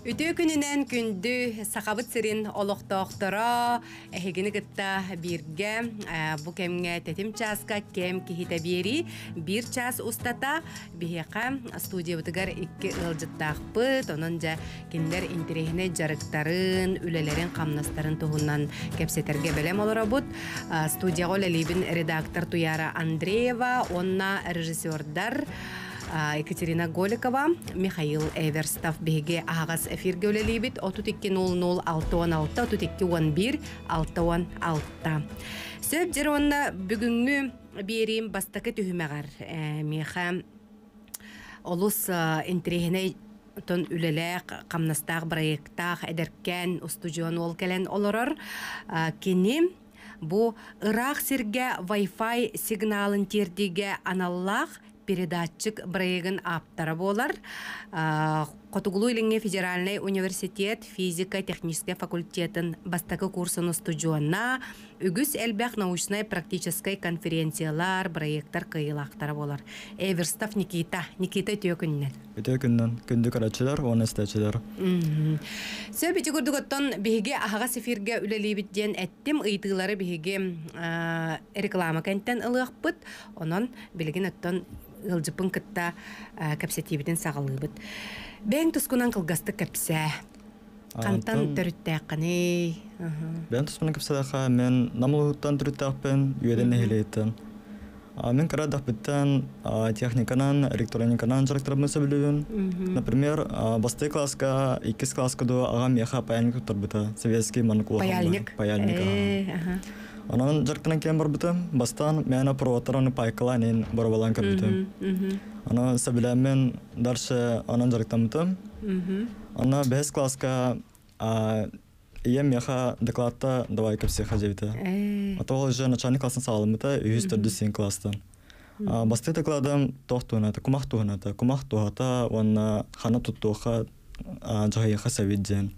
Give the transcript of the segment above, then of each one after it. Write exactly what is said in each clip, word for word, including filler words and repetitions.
Үтө күнүнен күндү сакабыт сирин олоқтоқтора эхигини гытта бирге бу кемге тетим часка кем кихите бери бир час устата бихека студиябытыгар икки ылжыттаакпыт онон жа киндер интерехине жарыктарын үлелерин камнастарын туһунан кепсетерге белем олоробут студияга лелибин редактор Туяра Андреева онна режиссердар Екатерина Голикова, Михаил Эверстов беге ағас эфирге өлелейбіт отыз екі нөл нөл алты он алты, отыз екі он бір алты он алты. Сөп жер онна бүгінгі берейім бастақы түхімеғар. Меха олыс интерехіне тон үлелек, қамнастақ, проекттақ, әдеркен, устудион ол кәлен олырыр. Кені бұ Ирақ сірге Wi-Fi сигналын тердеге аналлақ передатчик брейган аптара болар. Котугулу илинге федеральный университет физико-технический факультетін бастакы курсын студионна үгіс әлбәқ научной практической конференциялар, проекттар кыйылақтара болар. Эверстов Никита, Никита төкүннен. Төкүннен күнді карачылар, оны стачылар. Сөй бити күрдігіттен беге аға сефирге үлелейбіттен әттім ыйтылары беге реклама кәнттен ылық бұд, онын білген өттен ылжыпын кытта кәпсетебіден сағылы бұд. Бәң тұскунан қылғасты кәпсә. Қантан түріттәқіні? Бәң тұскунан кәпсәдәқа мен намылғыттан түріттәқпен үйеден әйелейтін. Мен қарадақ біттен техниканан, электрониканан жарықтырабымызы білуін. Например, басты класска, иккіз класска до ағам еға паяльник тұттар бұта. Советский манықулы Паяльник? Паяльник. Онан жарықтыран кен бар бұта. Бастан мәйіна проводтараны пайқыланын бар балан кір бұта. Ана сәбіләмен даршы анан жарықтан бұта. Ана бәс класска ем еға докладта давай көпсе қажебіті. Атол же начальник классын сағалымыта үйіз түрді сен класстан. Басты докладым тоқтуғыната, кумақ туғыната, кумақ туғата, оны қаны тұттуға жағайыға сәведден.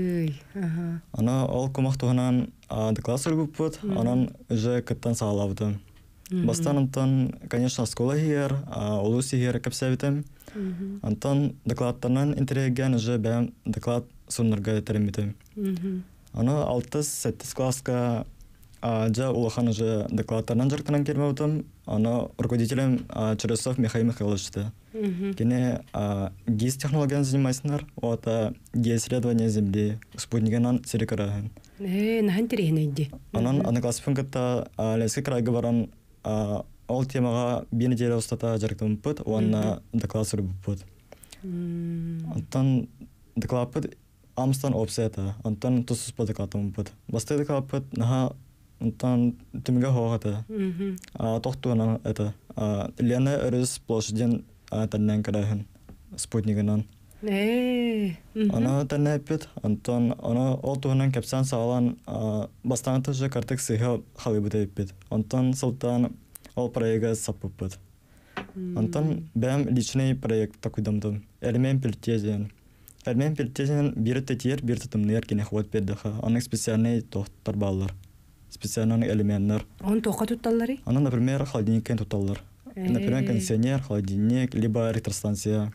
Ана ол кумақ туғынан доклад сұргып бұд, анан уже күттен сағалавды. Бастан антон, конечно, школа хер, олуси хер көпсәвітім. Антон докладтарынан интереген уже бәм доклад сұрнырға етерімітім. Ана алтыз-сәттіз класска жа улахан уже докладтарынан жарықтынан керме бұтым. Ана руководителем Чересов Михаил Михайловичті. Кене ГИС технологияны занимайсынар, ота геоисследование земли, спутникынан серекарағын. Нахын терехін өйді? Анан анаклассыпын кітта ләскі крайғы баран ол темаға бені дейлі ұстата жарықтым бұд, оғанна доклад сұры бұд. Антон доклад бұд Амстан опсета, Антон тусус по докладам бұд. Басты доклад бұд, наға Антон түміге хоғаты. Тоқтуынан это. Лена өріз площаден тәннен кірайын спутнигынан. Ана тәнне әппет, Антон ол туғынан кәпсән сағалан бастан тұжы картық сыйға қалы бұд әппет. Антон сылтан ол проекға сапып бұд. Антон бәм личный проект күдамдым. Әлімен пілтезен. Әлімен пілтезен бір тәтер, бір тұтымнер кене қуат бердіға. Аның специальный тоқтар балылар. Специальный элементтер. Он тоқа тұтталары? Ана, например, холодильникен тұтталар. Например, кондиционер, холодильник, либо электростанция.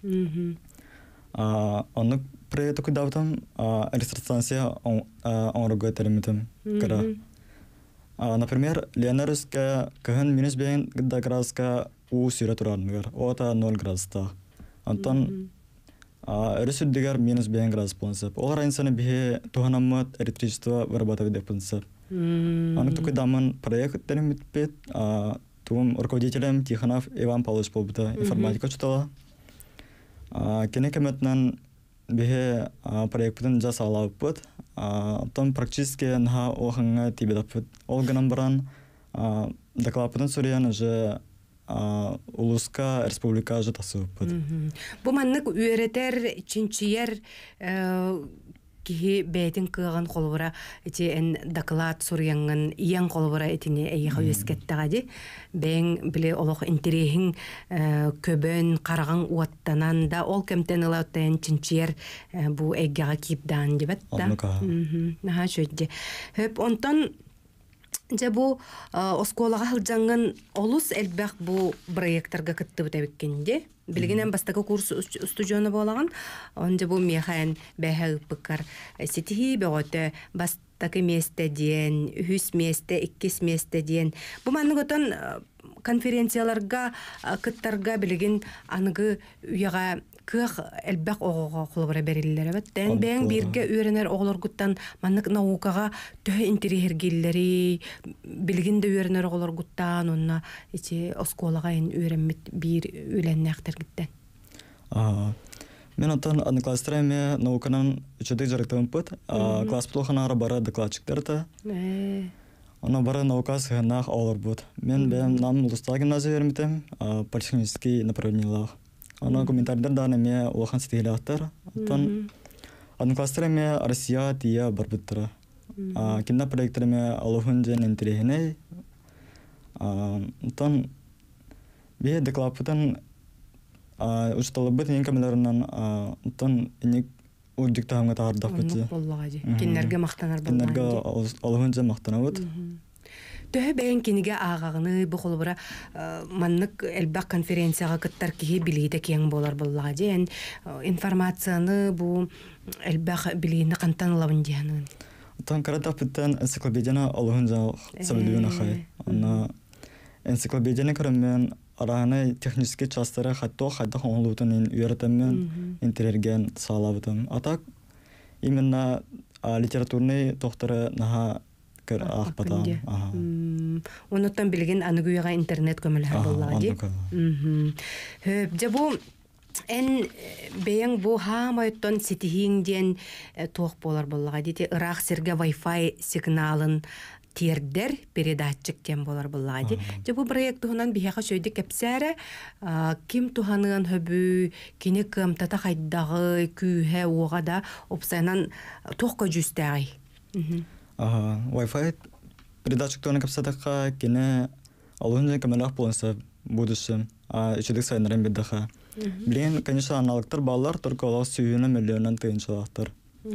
Аны проекты күдавдым, электростанция оңырғы тәрімітім кіра. Например, Леонарусқа кығын минус бен градуска у сүйре тұрарынығар. Ота ноль градуста. Антон өрісүрдігер минус бен градус болынсып. Олар инсаны бе туғанамыт электричество вырабатывы деп болынсып. Аны тұқы дамын проекттарым бітпет. Туым руководителем Тихонов Иван Павлович болбыта информатика чутала. Кене кеметнен бе проекттын жас алауып бұд. Антон практически наға оғыңа тибедап бұд. Олғынан баран докладпытын сұриян уже Улуска республика же тасып бұд. Бұ маннық үйретер, чинчиер кихи бәйтін кыған қолбыра эти эн доклад сурянган иян қолбыра этине эйха өскеттагади бәң биле олох интерехин көбөн караган уаттанан да ол кемтен алаттан чинчер бу эггага кипдан дебет да. Наха шөдде. Хөп онтон же бу осколага хылжанган олус элбек бу проекттарга кытты бутабеккенде Билгенен бастакы курс студионы болаган. Онда бу мехаен бэхэ быккар ситихи бөгөтө бастакы месте диен, үһүс месте, иккис месте диен. Бу манныготон конференцияларга кыттарга билген аныгы уяга кых элбек огого кулубара берилер бет. Тен бен бирге үйренер оголоргуттан маннык наукага тө интерьергиллери билгинде үйренер оголоргуттан онна ичи осколага ин үйренмит бир үйленнектергиттен. А мен отон однокласстарыме науканан үчөдүк жарыктын пыт. Класс плохана бара докладчиктарта. Она бара наука сыгынах олар бут. Мен бем нам улустал гимназия вермитем, политехнический направлениялах. Она комментарийдар да неме улахан сетигилахтар. Тон однокласстарыме Россия тия барбыттара. Кинда проекттарыме алухун жен интерехиней. Тон бе доклапытан учталыбыт ен камеларынан тон иник урдиктахымга таардах бити. Киннерге мактанар боллаги. Киннерге алухун жен мактанабыт. Төһө бәйін кенеге ағағыны бұл қолыбыра маннык әлбәк конференцияға кыттар кеге білейді кен болар болға дейін информацияны бұл әлбәк білейіні қантан лабын дейін. Тан карата пыттан энциклопедияна алығын жақ сәбілуін ақай. Энциклопедияны көріммен арағаны технический частары хатто хайдақ оңылуытын үйретіммен интерерген сағалабытым. Атак именно литературный тоқтары наға көр ахпатам. Онуттан билген аныгуяга интернет көмөлөр боллагы. Хөп же бу эн бең бу хамайттан ситиһиңден тоқ болар боллагы дите ырак серге Wi-Fi сигналын тердер передатчик тем болар боллагы. Же бу проекттунан бияга сөйдү кепсәре ким туханын хөбү кини кым тата хайдагы күйе угада опсайнан тоққа жүстәй. Wi-Fi передатчик тоны капсатакка кине алынжа камералар болса будущем үчөдүк сайнарын биддаха. Билген, конечно, аналогтар баллар только олар сүйүнө миллионнан тыйынчылактар.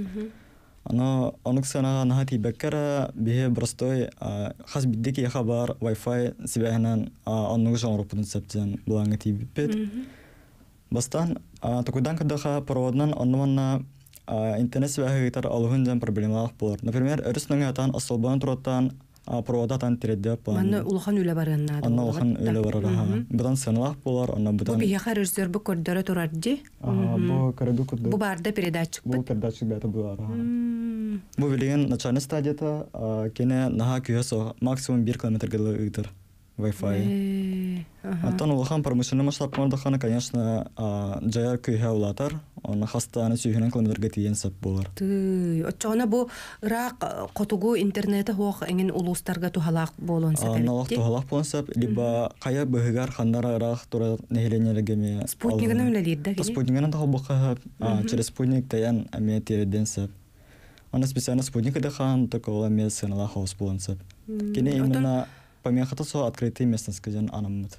Аны онук санага наха тибеккара бие простой хас биддик яха бар Wi-Fi сибэхнан онук жоңрупун септен буланга тибиппет. Бастан такудан кадаха проводнан оннуманна интернет связь алгын жан проблемалар болар. Например, өрүснөң атан асылбан тураттан проводатан тиредде план. Манна улхан үле барынна. Анна улхан үле барыра. Будан саналар болар, анна будан. Бу бияха режиссер бу коридора турарди. Ага, бу коридор коридор. Бу барда передатчик бу. Бу передатчик бета булар. Бу билген начальный стадията кине наха күйөсө максимум bir километрге ыйтыр Wi-Fi. Антон улхан промышленный масштабында хана, конечно, жаяр күйө улатар. Оны хастаны сүйгенен километрге тиен сап болар. Ты, отчона бу ырак котугу интернеті хоқ энген улустарга тухалақ болон сап. Аналақ тухалақ болон сап, либо кая быгыгар хандара ырак тура нехеленелегеме. Спутнигынан үлелерді кене? Спутнигынан тағы бұққа, через спутник таян әме тереден сап. Аны специально спутник эдехан, только ола мез сыналақ хаус болон сап. Кене именно помехата со открытый местность кеден анаммыт.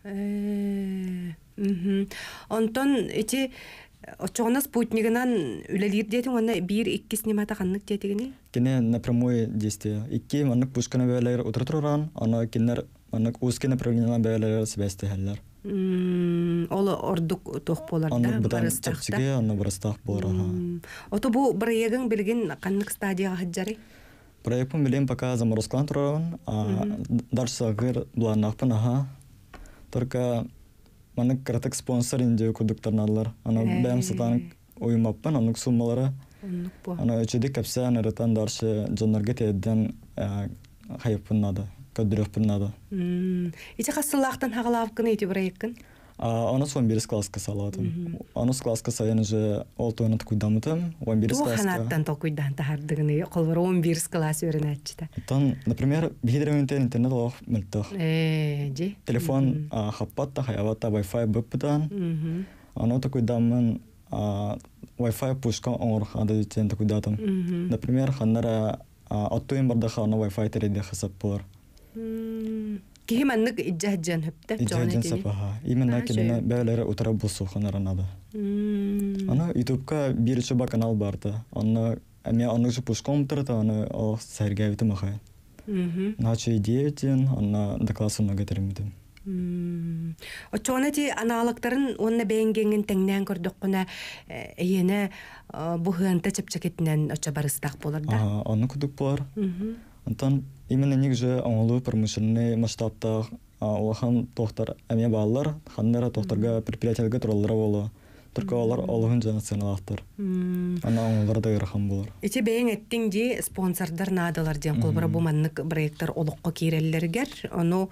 Онтон эти очоғына спутнигынан үлелер дейтін, оны бір-екі снимата қаннық дейтігіне? Кене напрямую действие. Икки маннык пушканы бәлер отыртыран, аны кенер маннык узкий направлениялан бәлер себәсті хәлләр. Олы ордук тоқ боларда, барыстақта? Аны бұдан барыстақта? чәпчіге, аны барыстақ болар. Ото бұл бір егін білген қаннық стадияға хаджары? Проектпен билем пока заморозклан тураран, дальше сагыр бланақпын, аха. Только маннык кратык спонсор инде кудуктарналар. Аны бәм сатанық оймаппын, анық суммалары. Аны өчедік кәпсә, анырытан дальше жонларға тейден хайыппын нады, көддіріқпін нады. Иче қасылақтан хағалавқын еті бір егін? Аны он бирис класска салатым. Аны класска сайын уже ол тойнат куйдамытым, он бирис класска. Туған аттан тол куйдан тахардығыны, қолбар он бирис класс өрін әтчіті. Тан, например, бихидеревенте интернет олақ мүлттіқ. Же? Телефон хаппатта, хаяватта, Wi-Fi bëппытан. Аны та куйдамын Wi-Fi пушка оңыр ады жетен та куйдатым. Например, ханнара аттуын бардаха аны Wi-Fi тереде хасап болар. Кихи маннык иджаджан хөпті? Иджаджан сапаха. Именно келіне бәлері утара бұлсу ханаран Аны ютубка bir чоба канал барды. Аны әме аны жу пушком тұрды, аны ол сәргәвіті мақай. Наче идея ден, аны докласына гетерімдім. Очоона ти анаалыктарын онна бэйнгенген теңнен көрдөккүнэ эйене бу хыанта чепчекетинен оча барыстак болар да. Ага, аны күдүк болар. Онтон именно негже оңолуу промышленный масштабта улахан тохтар эме баалар, ханнара тохтарга предприятияларга тураллара боло. Только олар олугун жана сыналактыр. Ана оңолар да ярхан болар. Ити бэйң эттиң ди спонсордар наадалар ден колбара бу маннык проекттер олокко киреллергер. Ону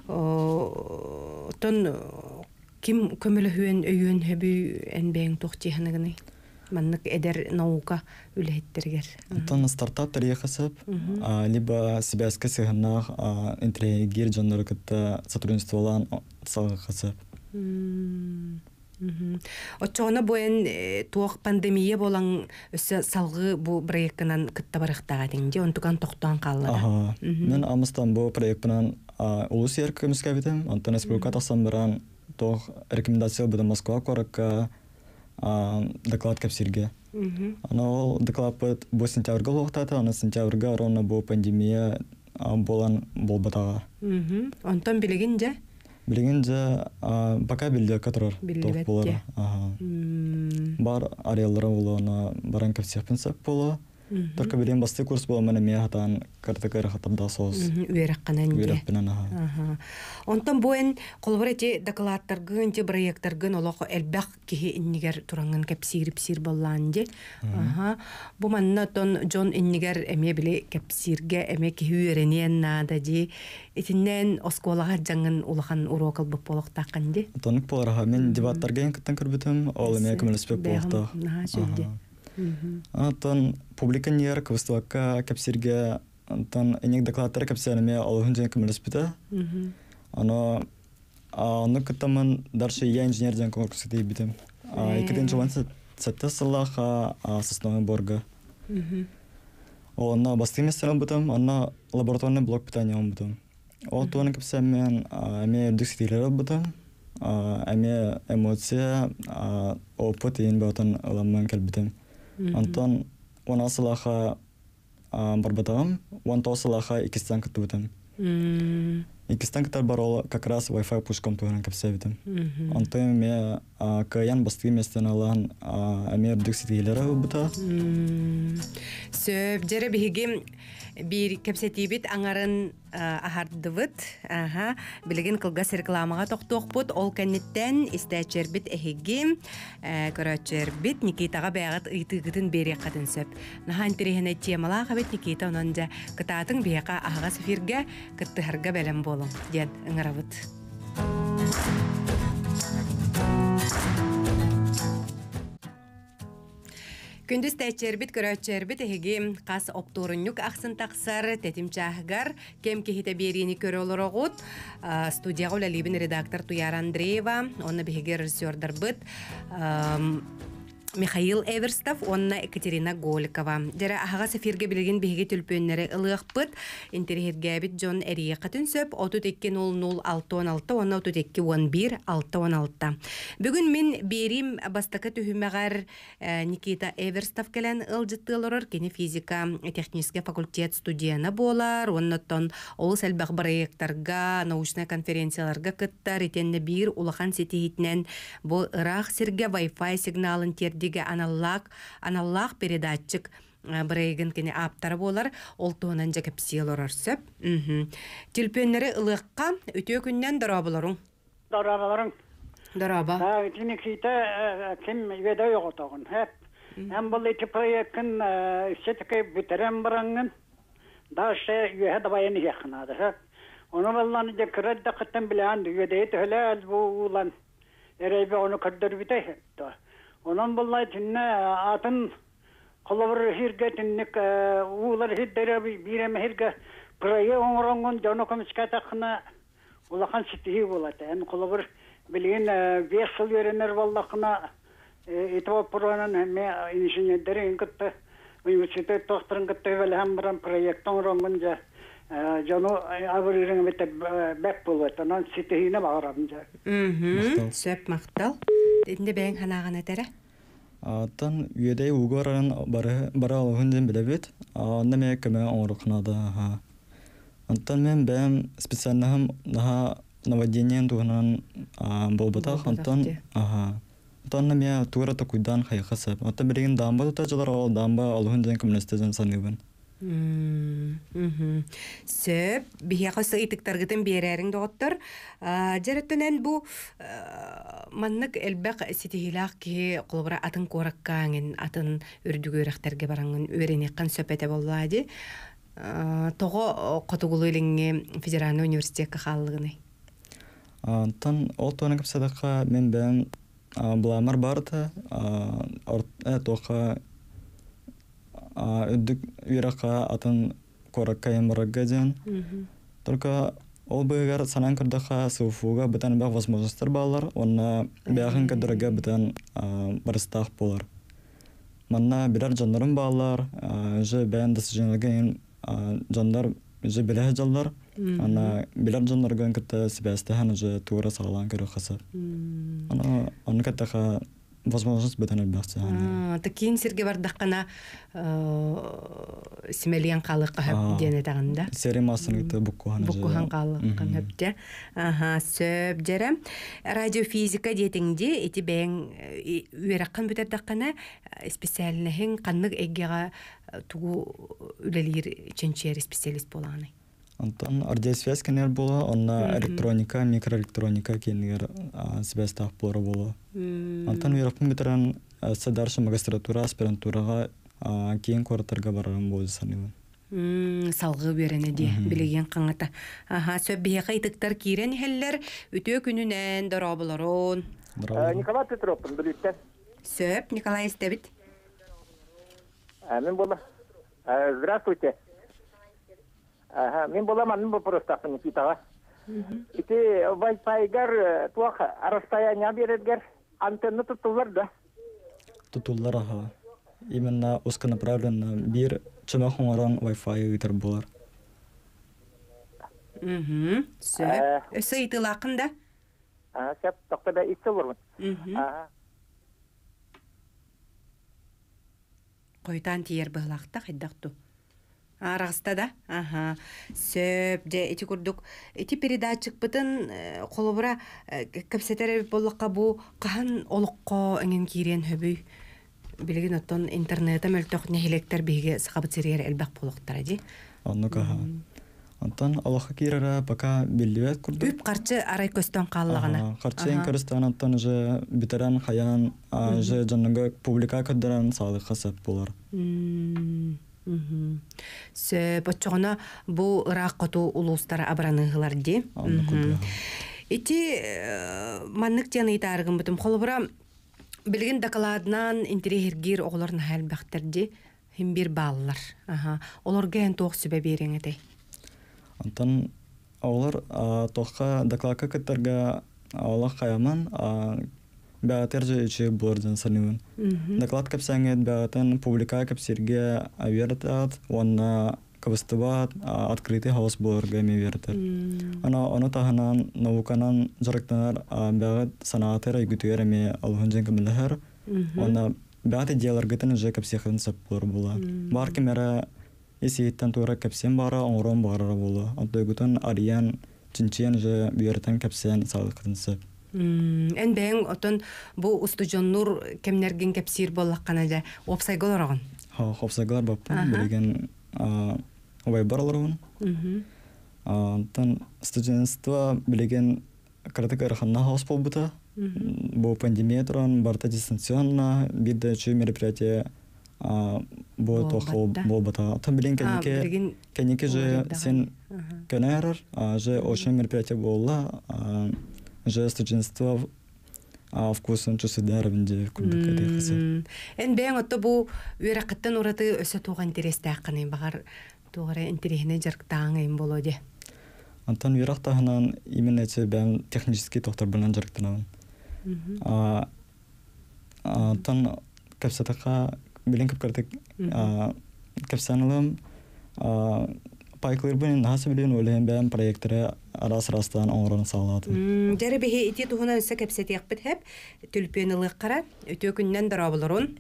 тон ким көмөлөһүн өйүн хөбү эн бэйң тохтиханагыны. Маннык эдер наука үлеттергер. Тон стартап тарихасып, либо сибирская сыгынах интеллигер жанры кытта сотрудничестволан салгасып. Очоона буен туох пандемия болан өсө салгы бу проекттан кытта барыктага деңди, онтуган токтон каллады. Ага. Мен амыстан бу проекттан улус еркемиске битем, Антон республика тасан баран тох рекомендация буда Москва коракка доклад кепсирге. Ана ол доклад бу сентябрьга вактата, ана сентябрьга ровно бу пандемия болан болбатага. Онтон билигин же? Билигин же пока билде которор тох болар. Бар ареаллары болона баран кепсип пенсап боло. Только билен басты курс боло мене мехатан картакар хатабда соос. Үеракканан же. Үеракканан аха. Онтон буен колборети докладтаргын же проекттаргын олоко элбак кихи иннигер туранган кепсирип-сир боллан же. Аха. Бу манна тон Джон иннигер эме биле кепсирге эме кихи үеренен нада же. Итиннен осколага жаңын улахан урокал бу болохтаккан же. Тоник болар. Мен дебаттарга энкеттен көрбүтүм. Ол эме көмөлөспөк болохта. Аха, сөйдө. Антон публиканер квестуакка кепсирге антон энек докладтар кепсиреме олгун жен көмөлөспүтө. Ано аны кытаман даршы я инженер жен конкурс деп битем. Экинчи вансы сатта салаха сосновый борга. Она бастыместен бутам, она лабораторный блок питания бутам. Ол туаны кепсемен эме дискитилер бутам. Эме эмоция опыт ин бутан ламан келбитем. Антон он асылаха барбатагам, он тосылаха икистан кытыбытым. Икистан кытар барол как раз Wi-Fi пушком туаран кепсебитим. Антон ме каян басты местен алан эме дикситилери бута. Сөп жере бигим бир кепсетибит аңарын ахардыбыт. Аха, билеген кылгас рекламага токтокпут. Ол кеннеттен истечербит эхигим, көрөчербит Никитага бягат ыйтыгытын бере катын сөп. Нахан тирехне темала хабет Никита ононжа кытатын бияка ага сефирге кыттыгарга белем болом. Ден ыңырабыт. Күндүз тәчербит көрөчербит эһиги кас оптуруннук аксын таксар тетимчахгар кем кихите берини көрөлөрөгут студияга улалибин редактор Туяр Андреева, онна биһиги режиссердар быт Михаил Эверстов, онна Екатерина Голикова. Жара ахага сефирге билген биһиги түлпөннәре ылыгпыт. Интернетгәбит Джон Эрия катын сөп отуз эки ноль ноль алты он алты, онна отуз эки он бир алты он алты. Бүгүн мен берим бастакы түһүмәгәр Никита Эверстов келен ылжыттылар, кене физика технический факультет студияна болар. Оннотон ол сәлбәк проекттарга, научный конференцияларга кыттар итенне бир улахан сетихитнен бу ырах сирге Wi-Fi сигналын тер диге аналлак аналлак передатчик брейген кене аптары болар, ол туынан жакып сиелор сөп. Tilpönleri ылыкка өтө күннен дарабыларың. Дарабыларың. Дараба. Ha, Никита ким веде yok отогун. Hep. Hem bu iti proyektин сетке битерем барангын. Даше юhe da bayını yakınadı. Hep. Onu vallahi de kredde kıttım bilen веде töle bu ulan. Erebe onu kadar bite hep. Onun vallahi tinne atın kolabır hirge tinnik ular hiddere bireme hirge proje onrangon jano komiskata khna ulakan sitihi bolata. En kolabır bilin beş yıl verenler vallahi khna etwa projenin hem injenörlerin kıttı üniversite doktorun kıttı ve hem bir projektun onrangonca jano avırırın bete bek bolata. Non sitihine bağıramca. Mhm. Söp maktal. Inde ben hanağına tere. Atan üyede uğuran bara bara alğından bilebet. Anda me keme onruqnada ha. Antan men ben spesialnahım daha наводнение туһунан болбатах Болбатах онтон те. ага онтон мен тура та куйдан хайхасап онтон берген дамба тута жылар ол дамба алгын жан коммунистизм саныбын. Сөп, бихе қосы итіктаргытын берерін доғыттыр. Жараттанан бұ маннық әлбәқ сетихилақ ке қолыбыра атын қораққаңын, атын үрдігөріқтерге бараңын өренеққан сөпеті болады. Тоғы қотығылы еліңе Федеральный университетке қалығыны. Тан ол тоны кепсадаққа мен бән бұламар барды, тоқа үддік үйраққа атын қораққа ембараққа ден. Только ол бұйығар санан күрдіға сауфуға бұтан бәқ возможностар балар, онына бәғын кәдіріге бұтан барыстақ болар. Манна бірер жандарым балар, жы бән дәсіженілген жандар жы біләхі жалдар, ана білер жандарған күтті сібәстіған жы туыра сағалан көрі қасып. Оны кәттіға возможность бұтан әлбәқсі. Такин сирге бардаққана симелиян қалыққа хөп дене тағында. Сері масынғыты бұққуған жы. Бұққуған қалыққан хөпте. Сөп жәрі. Радиофизика детіңде еті бәң үйераққан бұтардаққана специалінәхін қаннық әгеға туғу үлелер ченчер специалист болағаны. Антон радиосвязь кенер болу, онна электроника, микроэлектроника кенер сібәстақ болары болу. Антон үйрақпын бітерін сәдаршы магистратура, аспирантураға кейін қораттарға барарым болды санылын. Салғы берені де білеген қаңыта. Сөп бейеқа итіктар кейрен хәллер өте күнінен дұрабыларын. Николай Петровпын білеттен. Сөп, Николай істебіт. Мен бола. Здравствуйте. Мен боламын, мен бұл простақын Никитаға. Ити Wi-Fi-гар туақ расстояние бередгер антенны тұтылар да. Тұтылар аға. Именно узконаправленно бір чымақ оңыран Wi-Fi үйтір болар. Сөп. Өсі итылақын да? Сөп, тоқтада итсі бұрмын. Қойтан тиер бұғылақта қайдақту. Арағыста да? Аха. Сөп, де, эти күрдік. Эти передатчик бұтын қолыбыра көпсетері болыққа бұ қаған олыққа әңін кейрен хөбүй. Білген оттон интернетім өлтіқ нәхелектер бейге сақабыт серер әлбәқ болықтар әде. Оны қаға. Онтан олыққа кейрера бака білдівет күрдік. Үп қарчы арай көстен қалығына. Қарчы ең көрістен оттан жы бітерен қаян, жы жаныңға публика көддерен сағылық қасап болар. Сөп, отчоғына бұл ұрақ қоту ұлыстары абыранығылар де. Эти маннық тені итарығын бұтым. Қолыбыра білген дақаладынан интерегергер оғыларын әл бәқтерде хем бір балылар. Оларға ән тоқ сүбе берің әдей. Антон, олар тоққа дақлаққа кәттірге олақ қаяман бәғатер жа үші бұлардан сануын. Доклад кәпсәңет бәғатын публика кәпсерге авердат, оны кәбістібат, открытый хаос бұларға мевердір. Оны тағынан науканан жарықтанар бәғат санатыр айгүтігер әме алғын жән кәміліғір, оны бәғат идеялар ғытын жа кәпсеқін сап бұлар бұла. Бар кемері есейттен туыра кәпсен бары, оңырын бары бұла. Онты ғытын ариян, чинчен жа бүйерден кәпсен сағылықын сап. Ән бәйін отын бұл ұстыжоннур кемнерген кәпсир болаққана да опсайғыл орағын? Опсайғылар баппын, білген обай бараларығын. Студентство білген картык араханна хаос бол бұта. Бұл пандемия тұран, барта дистанционна, бірді чүй мероприятие бұл тоқыл бол бұта. Атын білген кәнеке жы сен кәне әрір, жы ошын мероприятие болла, же студентство вкусын чувствует дарвинде күндік әдей қысы. Ән бәйін отты бұл үйрақыттан ұраты өсі туға интересті аққанай бағар туғары интерехіне жарықтағын болу де. Антон үйрақтағынан именно әте бәйін технический тоқтар білін жарықтанауын. Антон кәпсатаққа білін көпкірдік кәпсанылым пайқылыр бұнын нағасы білін өліген бәйін проекттері арас-растан оңырын сағылады. Жәрі бәйі еті тұғына өсі кәпсеті яқпыт әп, түлпенілік қара, өте күннен дұрабылырын.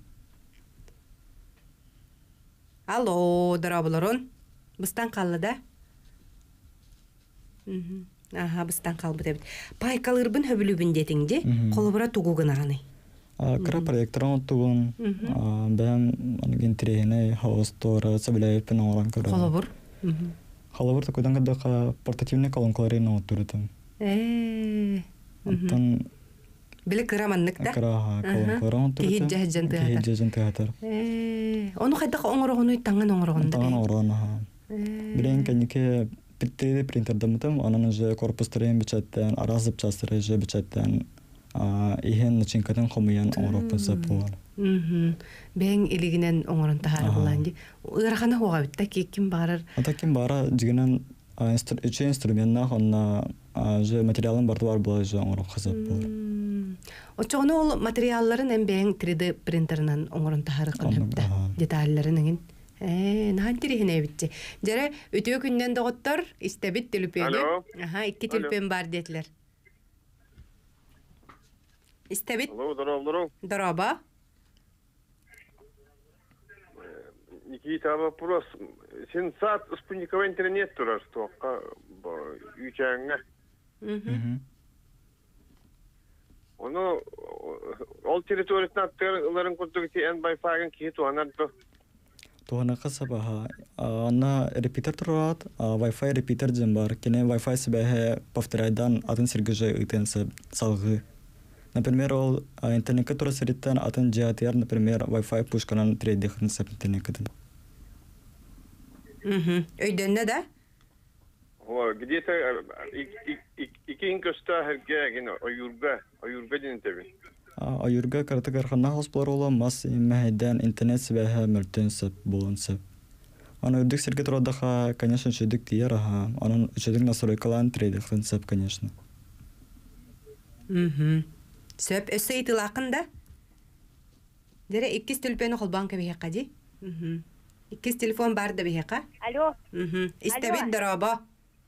Алло, дұрабылырын. Бұстан қалды да? Аха, быстан қалбы дебит. Пайкалырбын хөбүлүбүн детиңди, колобура тугугун аны. Кыра проекторон оттугун, бәм анген трейне, хаустора, сабиляйпен оран көрі. Колобур. Колобур такойдан каддака портативный колонкаларын оттурутым. Э. Оттан Биле кыраманнык да? кыраха колонкаларын оттурутым. Кихиджа жантыгатар. Кихиджа жантыгатар. Э. Ону кайдак оңорогону таңын оңорогонда. Таңын оран, аха. Билен кенеке три дэ принтердамытым, анан уже корпустарын бичаттан, аразып частыры же бичаттан, ихен начинкатын хомуян оңоропын сапуар. Бәң илигинен оңорон тахары буланди. Ырахана хуга битта ким барыр. Ата ким бара жигенен үче инструментнах онна же материалын барды бар була же оңорон хасап булар. Очону ол материалларын эм бәң три дэ принтеринен оңорон тахары кыныпта. Детальларын Э, нахан тирихине битти. Жара өтө күнден доготтор истебит телепеге. Аха, икки телепен бар детилер. Истебит. Алло, здорово, здорово. Здорово. Никита, вопрос. Сен саат спутниковый интернет турар, что үчәңгә. Оны ол территориясына аттырыларын күрдігі ен Wi-Fi-ген кейі туанады. Туана касабаха. Анна репитер турат, Wi-Fi репитер жем бар. Кене Wi-Fi себе повторяйдан атын сергеже итенсе салгы. Например, ол интернетке тура сериттен атын джиатер, например, Wi-Fi пушканан трейдехын сеп интернеттен. Мгм. Өйдөнне да? Где-то икин көстә һәргә генә аюрга, аюрга дигән табин. Аюрга карта кархана хоспалар ола мас мәһәдән интернет себе мөртен сеп булын сеп. Аны үрдек сергә турадаха, конечно, чөдек тияр аха. Анын чөдек настройкаларын трейдехын сеп, конечно. Мгм. Сөп өсө итилакында? Дере иккис телефоны холбанка бихека ди. Мгм. Иккис телефон бар да бихека? Алло. Мгм. Истебит дороба.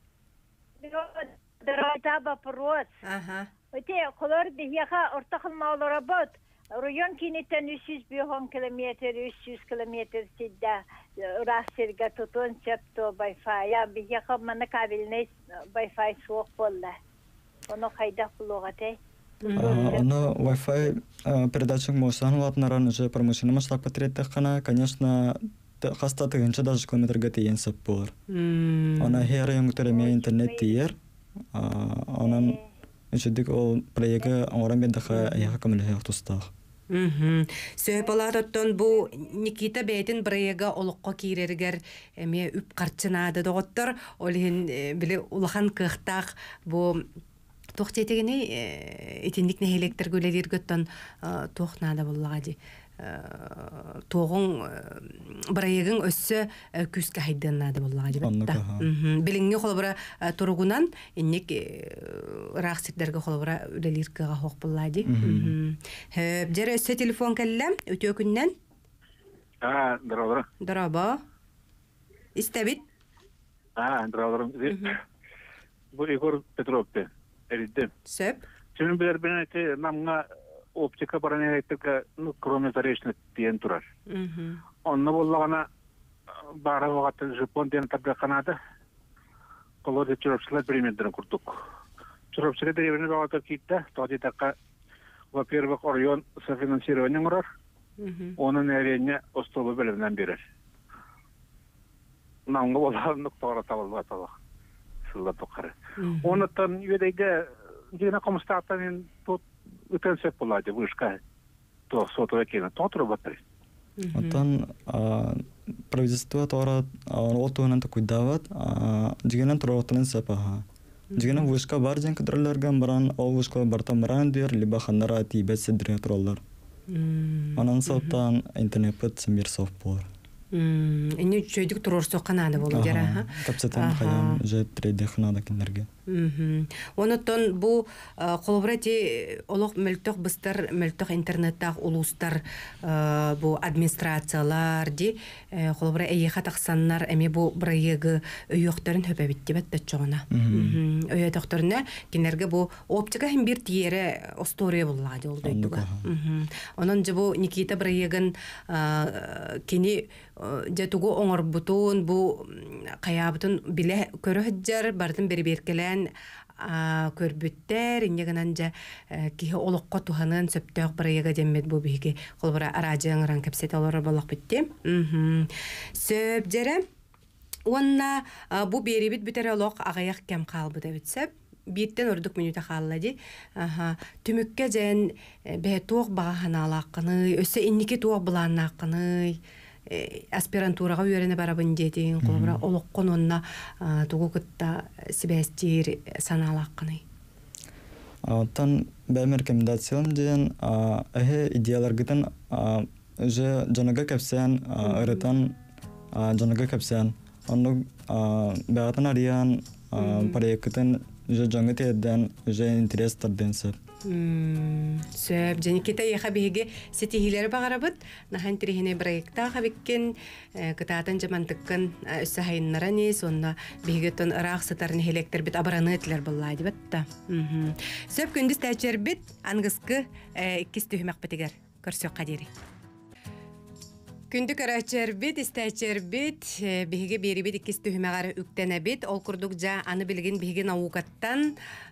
Дорога вопрос. Ага. Өте колор бихека ортахылмаулары бот. Район кинеттен үч жүз километр, үч жүз километр сидда растерга тутун септо Wi-Fi. Я бихека мана кабелне Wi-Fi суок болла. Оны кайда кулугате? Аны Wi-Fi передатчик мосан латнаран уже промышленный масштаб потребует, конечно, хаста тыгынча даже километрга тиен сеп булар. Аны хер юнгтереме интернет тиер. Анан үчүдүк ол проекты оңорон бендаха яха камылы тустах. Мгм. Сөйпалатоттон бу Никита бейтин брега олоққа кирергер эме үп карчынады доготтор. Олин биле улахан кыхтак бу тохтетегени итиндикне электр гөлелер göттөн тохнада буллагади. Тоғын бұрайығын өссі күске хайданнады болуға жібітті. Біліңге қолыбыра тұрғынан еннек рақсикдерге қолыбыра үлелеркіға хоқ болады. Жәрі өссі телефон кәлі өте өкіннен? А, здорово. Здорово. Истәбит? А, здорово. Бұл Егор Петровпе. Әрідді. Сөп? Сенің білер бен әйте намға оптика баран электрика, ну, кроме заречных тиен турар. Онны боллагана бара вакытта Жапон ден табда канада. Колоды чурапчылар примерден курдук. Чурапчылар деревне вакытта китте, тоди така, во-первых, Орион софинансирование урар. Onun erenне остолу белемнен берер. Намга боллаган тоора табылып аталак. Сылла токары. Онуттан юдеге жена комстаттан тут үтен сеп болады, вышка, то сотовая кена, то отработает. Оттан правительство тора отуынан такой дават, жигенен туротын сепаха. Жигенен вышка бар жен кадрларган баран, ол вышка бартан баран дер, либо ханнара тибет седрен туралар. Анан соттан интернет пет семир соф болар. Эне чөйдік тұрорсо қанады болу дер. Капсетен қайдан же трейде қанады кендерге. Онуттан бұл қолыбырати олық мүлтіқ бұстар, мүлтіқ интернеттақ ұлыстар бұл администрациялар де қолыбыра әйеға тақсанлар әме бұл бірайығы өйіқтарын хөпәбітті бәтті жоғына. Өйі тақтарына кендерге бұл оптика хем бір тиері остория болады ол дөйдіға. Онын жы бұл Никита бірайығын кені жатугу оңор бутун бу каябытын биле көрөһҗәр бардын бери беркелен көрбүттер иннегенанжа кихи олоққа туханын сөптөк барыяга деммет бу биги колбара аражыңран кепсет олор болок битти. Сөп жере онна бу берибит бүтер олоқ агаяк кем калбы дебитсеп биттен ордук минута халлади. Аха түмүккө жен бе тоқ баганалаккыны өсө инники тоқ буланнаккыны аспирантурага үйрөне барабын дедин колбара олоқкон онна тугу кытта сибестир саналаккыны. Тан бәм рекомендациям ден эхе идеялар гытын уже жанага кепсен ырытан жанага кепсен онну бәгатан ариян проекттен уже жаңы теден уже интерес тарденсеп. Сөп женикета яха биге сетихилер багарабыт нахан трихине проекта хабиккен кытатын жамантыккын өссахайнарани сонна бигетон ырак сатарын электр бит абаранытлар буллай дибетта. Сөп күндүз тәчербит ангыскы иккис түймәк битигер көрсөк кадери. Күндү көрәчербит, истәчербит, биге берибит иккис түймәгәр үктәнәбит, ол курдук жа аны билген биге наукаттан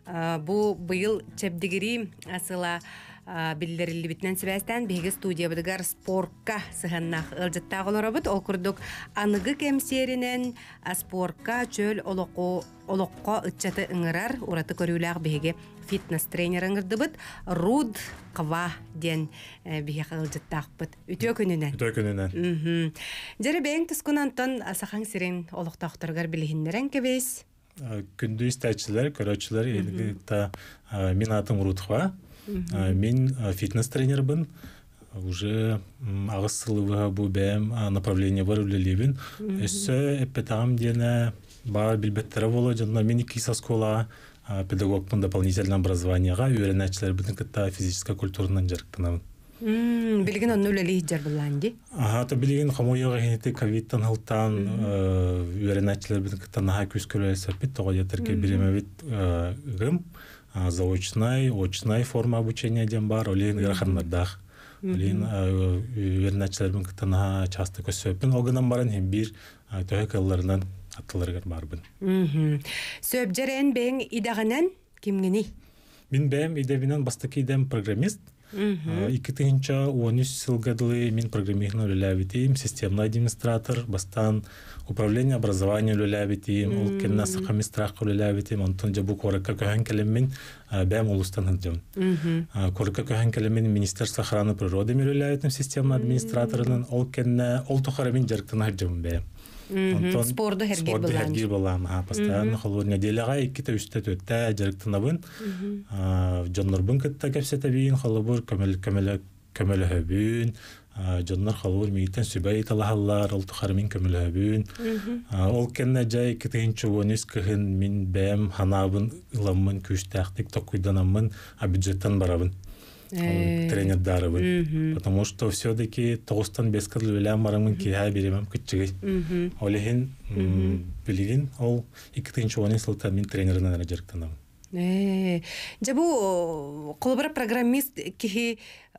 бу быйыл чепдигири асыла биллерилли битнен себәстән биге студия бидигар спортка сыганнак ылжытта голорабыт, ол курдук аныгы кемсеринен спортка чөл олоқо олоққа ытчаты ыңырар ураты көрүләк биге фитнес тренер ыңырдыбыт Руд Ква ден биге ылжыттакпыт. Үтө күнүнөн. Үтө күнүнөн. Жere бең тускунантан асахан сирен олоқтактыргар билихиннерен кебес. Күндүз тәчилер, көрөчүлөр элгитта мен атым Руд Ква. Мен фитнес тренербын. Уже агысылыга бу бем направление бар үлелебин. Өссө эпетам дене бар билбеттері болу, жонна мен икки школа педагогпын дополнительное образованияға үйренәчілер бүтін кітта физическая культурынан жарықтынамын. Билген онны үлелі жар боланды? Ага, то билген қамойыға генеті ковидтан хылтан үйренәчілер бүтін кітта наға көз көрелі сәппет, тоға детерге беремебет ғым, заочной, очной форма обучения ден бар, олейін ғырақаннардақ. Олейін үйренәчілер бүтін кітта наға часты көз сөппен, оғынан барын хем бір төхі кылларынан аттыларығар барбын. Сөп жерен бәң идағынан кемгені? Мен бәм идебінен бастықы идем программист. iki bin on üç сылгадылы мен программихны үліләбетейім, системный администратор, бастан управление образования үліләбетейім, ол кенна сақами страхқа үліләбетейім, онтын жа бұл корыка көһен келеммен бәм улустан хыджым. Корыка көһен келеммен Министерство охраны природы үліләбетейім системный администраторының, ол кенна ол тұқарымен жарықтан хыджым бәм. Спорды хергер болан. Спорды хергер болан. Постоянно холод неделяға иккіті үсті төтті жарықтынабын. Жоннарбын кітті кәпсетабейін, холобыр көмелі хөбін. Жоннар холобыр мейтен сүбәй талахалар, ол тұқарымен көмелі хөбін. Ол кәнне жай кітігінші оныз кіхін мен бәм ханабын, ыламын, күштәқтік, тоқуйданамын, бюджеттен барабын. Тренердары был. Потому что все-таки толстан без кадлюлям марамын киха беремем кытчыгы. Олехин билигин ол иккитинчи он сылтан мен тренеринен жарыктанам. Жабу колбара программист кихи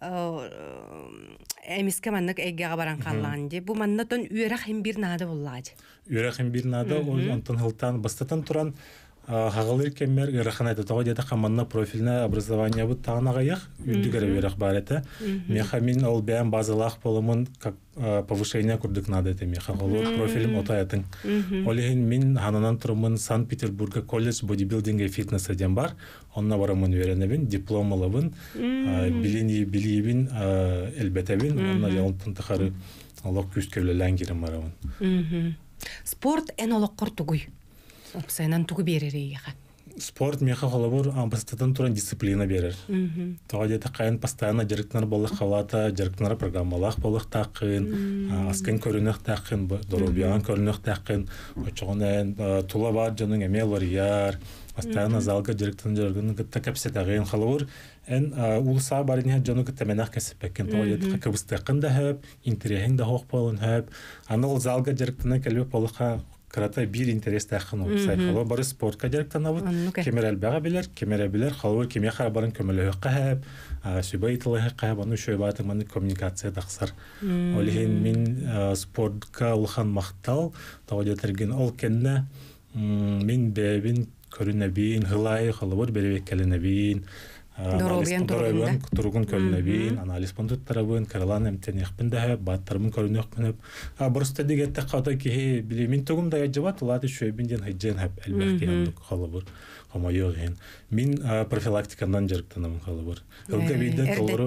эмиске маннык эйгега баран калланды. Бу маннатон үйрак хем бир нада боллады. Үйрак хем бир нада ол онтон хылтан бастатан туран Хағалыр кеммер ғырақанайды тоға деді қаманна профильна образование бұд тағынағайық, үндігірі верақ бар еті. Меха мен ол бән базалақ болымын повышение күрдік надеті. Меха ғалыр профилім отаятын. Олеген мен хананан тұрымын Санкт-Петербурга колледж бодибилдинг и фитнес әден бар. Онна барамын веренебін, диплом алабын, білейбін, әлбәтәбін. Онна жалынтын тұқары олық күскерлілән керім барамын. Спорт ән олық құртығый. Опсайнан тугу берер ейға. Спорт меха холобур амбастатан туран дисциплина берер. Тоға деді қайын постоянно жарықтынар болық қавлата, жарықтынар программалақ болық тақын, аскен көрінек тақын, доробиян көрінек тақын, очоғын тула бар жаның әмел орияр, постоянно залға жарықтын жарғын күтті кәпсет ағайын холобур. Ән улыса барыне жану күтті мәнақ кәсіп бәккен. Тоға деді қабыстақын да хөп, интерехін да хоқ болын хөп. Аны ол залға жарықтына кәлбек болыққа Карата бир интерес тахын олсай. Хало бары спортка жарыктан абыт. Кемерел бага билер, кемере билер. Хало кеме харбарын көмөлө хакап, сүбай тылы хакап, аны шөй баты маны коммуникация тахсар. Олихин мин спортка улхан мактал, тагы жетерген ол кенне мин бебин көрүнөбин хылай холобур беребеккеленебин Доробиен доробиен туругун көрүнөбин анализ пункттарыбын кырылан эмтенехпин да баттарымын көрүнөкмүн а бурста дегетте ката ки билимин тугум да жабат латы шөйбин ден хыжен хап элбекти андык холобур хомойоген мин профилактикадан жарыктанам холобур хылга бидде толору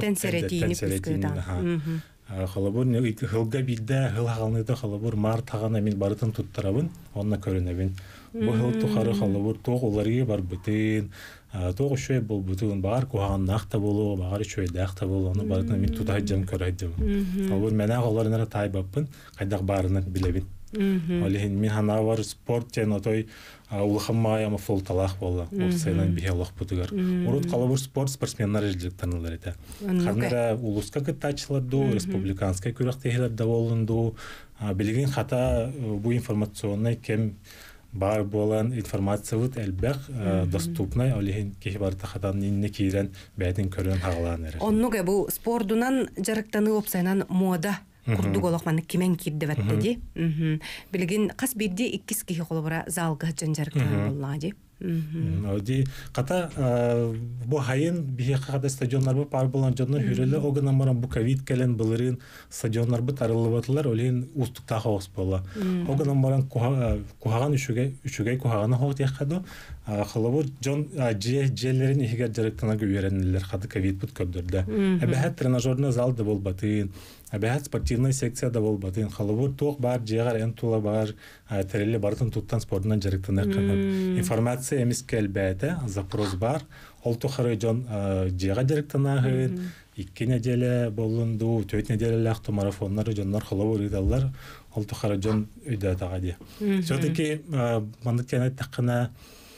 холобур хылга бидде хыл халныда холобур мар тагана мин барытын туттарабын онна көрүнөбин бу хыл тухары холобур тог уларга бар бүтүн тог шөй бол бүтүн бар куган накта болу багар шөй дакта болу аны барытын мин тута жам көрөйдүм холобур мена оларына тайбаппын кайдак барыны билебин Олихин мин хана бар спорт тен отой улхаммай ама фул талах болла. Орсайнан бихелох бутугар. Урут калабур спорт спортсменнар жилдиктанылар эте. Ханнара улуска кыттачыларду, республиканская күрәктегилер да болунду. Билген хата бу информационный кем бар болан информация вот элбек доступный олихин ки бар тахатан инне кирен бәтин көрөн хагаланыр. Оннуга бу спордунан жарыктаны опсайнан мода курдук олокманы кимен кирдебетти ди. Билген кас бирди иккис кихи колбара залга жанжарыктан болла ди. Оди ката бу хайын бие када стадионнар бу пар болан жоннор хүреле огана маран бу ковид келен булырын стадионнар бу тарылыбатлар олин устукта хос болла. Огана маран кухаган үшүгө үшүгө кухаганы хот якаду халабу жон же жерлерин игер жарыктана көбөрөнлөр хаты ковид бут көдөрдө. Эбехат тренажерный залда болбатын. Әбәһәт спортивный секцияда бол батын халыбур тоқ бар жегар энтула бар тереле бартын туттан спортынан жарыктана кылып информация эмис келбәте запрос бар ол тухары жон жега жарыктана хын икки неделе болунду төрт неделе лахты марафоннар жоннор халыбур идаллар ол тухары жон өйдө тагади все-таки мандыкена такына